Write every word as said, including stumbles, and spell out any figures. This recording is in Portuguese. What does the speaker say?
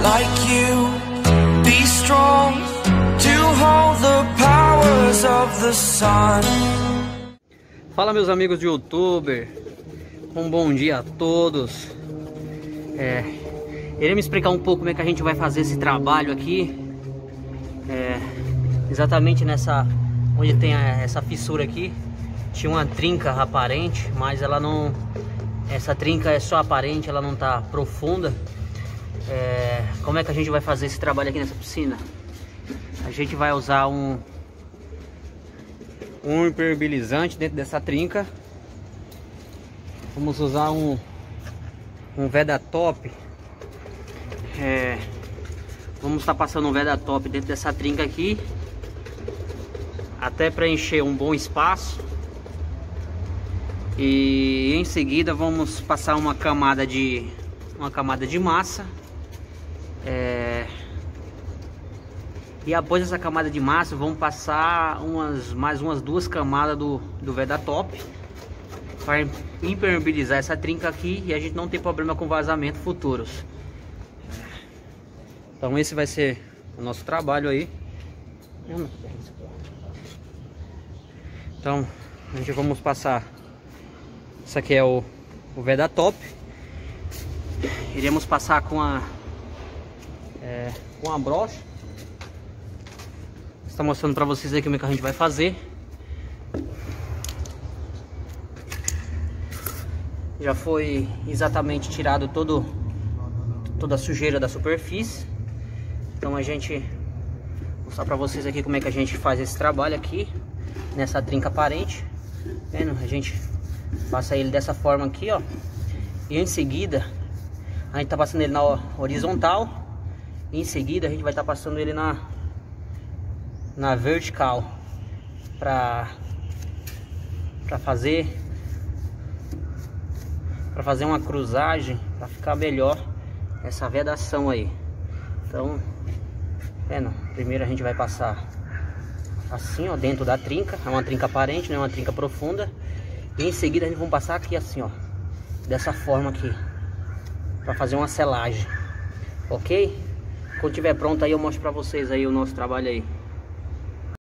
like you. Be strong to hold the powers of the sun. Fala, meus amigos de youtuber, um bom dia a todos. É, irei me explicar um pouco como é que a gente vai fazer esse trabalho aqui. É, exatamente nessa, onde tem a, essa fissura aqui, tinha uma trinca aparente, mas ela não, essa trinca é só aparente, ela não tá profunda. É, como é que a gente vai fazer esse trabalho aqui nessa piscina? A gente vai usar um um impermeabilizante dentro dessa trinca. Vamos usar um um Vedatop. É, vamos estar passando um Vedatop dentro dessa trinca aqui, até preencher um bom espaço. E em seguida vamos passar uma camada de uma camada de massa. É, e após essa camada de massa vamos passar umas, mais umas duas camadas do, do Vedatop para impermeabilizar essa trinca aqui e a gente não ter problema com vazamento futuros. Então esse vai ser o nosso trabalho aí. Então a gente vamos passar. Isso aqui é o, o Vedatop. Iremos passar com a é, com a brocha. Está mostrando para vocês aí como é que a gente vai fazer. Já foi exatamente tirado todo toda a sujeira da superfície. Então a gente vou mostrar para vocês aqui como é que a gente faz esse trabalho aqui nessa trinca aparente. Vendo? A gente passa ele dessa forma aqui, ó. E em seguida a gente tá passando ele na horizontal. E em seguida a gente vai estar tá passando ele na na vertical para para fazer para fazer uma cruzagem, para ficar melhor essa vedação aí. Então, vendo? Primeiro a gente vai passar assim, ó, dentro da trinca. É uma trinca aparente, não é uma trinca profunda. E em seguida a gente vai passar aqui assim, ó, dessa forma aqui, para fazer uma selagem, ok? Quando tiver pronto aí eu mostro para vocês aí o nosso trabalho aí.